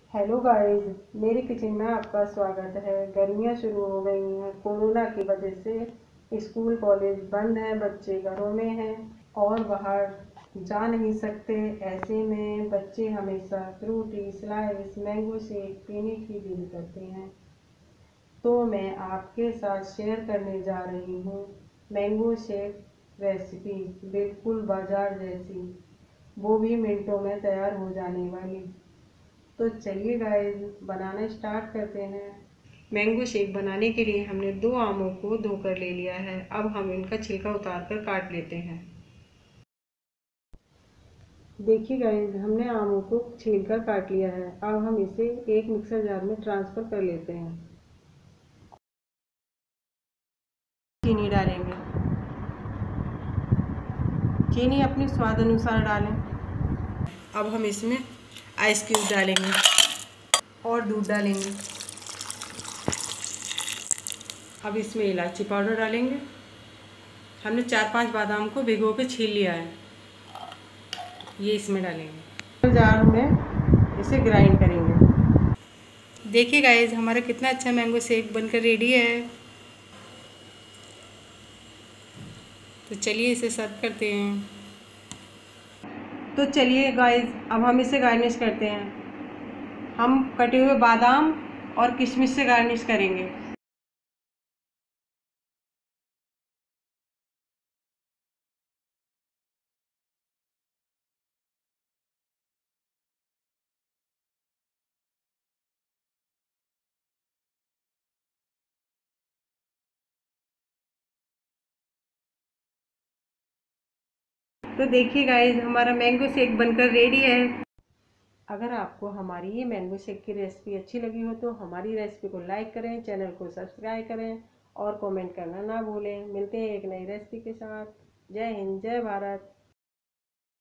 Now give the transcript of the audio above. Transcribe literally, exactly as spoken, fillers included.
Hello guys, मेरी kitchen में आपका स्वागत है। गर्मियां शुरू हो गई हैं। कोरोना की वजह से स्कूल कॉलेज बंद हैं, बच्चे घरों में हैं और बाहर जा नहीं सकते। ऐसे में बच्चे हमेशा फ्रूटी, स्लाइस, मैंगो शेक पीने की जिद करते हैं। तो मैं आपके साथ शेयर करने जा रही हूँ मैंगो शेक रेसिपी, बिल्कुल बाजार जैसी, वो भी मिनटों में तैयार हो जाने वाली। तो चलिए गाइस, बनाना स्टार्ट करते हैं। मैंगो शेक बनाने के लिए हमने दो आमों को धोकर ले लिया है। अब हम इनका छिलका उतार कर काट लेते हैं। देखिए गाइस, हमने आमों को छीलकर काट लिया है। अब हम इसे एक मिक्सर जार में ट्रांसफ़र कर लेते हैं। चीनी डालेंगे। चीनी अपने स्वाद अनुसार डालें। अब हम इसमें आइस क्यूब डालेंगे और दूध डालेंगे। अब इसमें इलायची पाउडर डालेंगे। हमने चार पांच बादाम को भिगो के छील लिया है, ये इसमें डालेंगे। जार में इसे ग्राइंड करेंगे। देखिए गाइस, हमारा कितना अच्छा मैंगो शेक बनकर रेडी है। तो चलिए इसे सर्व करते हैं। तो चलिए गाइस, अब हम इसे गार्निश करते हैं। हम कटे हुए बादाम और किशमिश से गार्निश करेंगे। तो देखिए गाइस, हमारा मैंगो शेक बनकर रेडी है। अगर आपको हमारी ये मैंगो शेक की रेसिपी अच्छी लगी हो तो हमारी रेसिपी को लाइक करें, चैनल को सब्सक्राइब करें और कमेंट करना ना भूलें। मिलते हैं एक नई रेसिपी के साथ। जय हिंद, जय भारत।